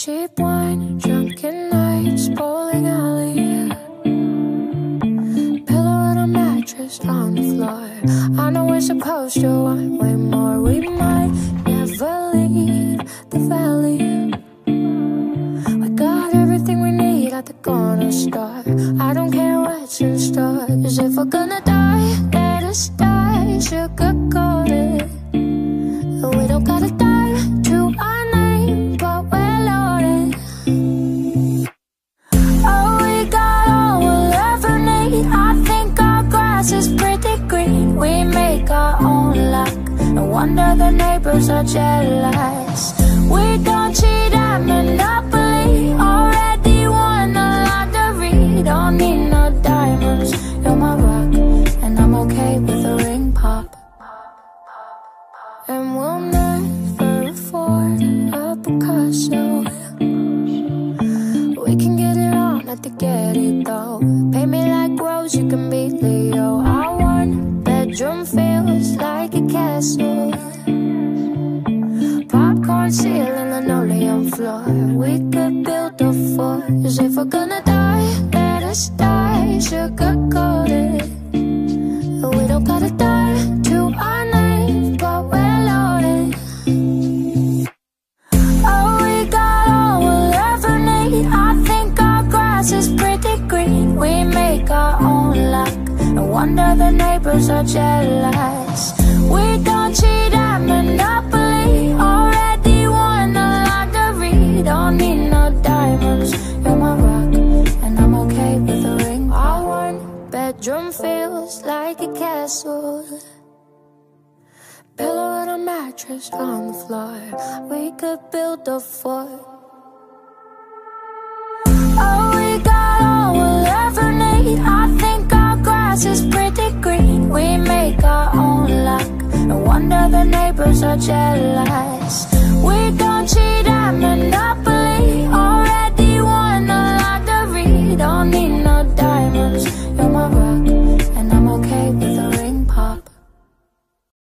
Cheap wine, drunken nights, bowling alley. Pillow and a mattress on the floor. I know we're supposed to want way more. We might never leave the valley. We got everything we need at the corner store. I don't care what's in store, 'cause if we're gonna die, let us die sugar-coated. We don't gotta die to our name, but we're loaded. Oh, we got all we'll ever need. I think our grass is pretty green. We make our own luck. No wonder the neighbors are jealous. We don't cheat at Monopoly. Already won the lottery. Don't need no diamonds. You're my rock, and I'm okay with a ring pop. And we'll never afford a Picasso. We can get it on at the Getty though. Pay me like Rose, you can be Leo. Our one bedroom feels like a castle. Popcorn ceiling, linoleum floor. We could build a fort. 'Cause if we're gonna die, let us die sugar-coated. We don't gotta die to our name, but we're loaded. Oh, we got all we'll ever need. I think our grass is pretty green. We make our own luck. No wonder the neighbors are jealous. We don't cheat at Monopoly. Already won the lottery. Don't need no diamonds. You're my rock, and I'm okay with a ring. Our one bedroom feels like a castle. Pillow and a mattress on the floor. We could build a fort. Oh, we got all we'll ever need. I think our grass is pretty green. We make our own luck. No wonder the neighbors are jealous. We don't cheat at Monopoly.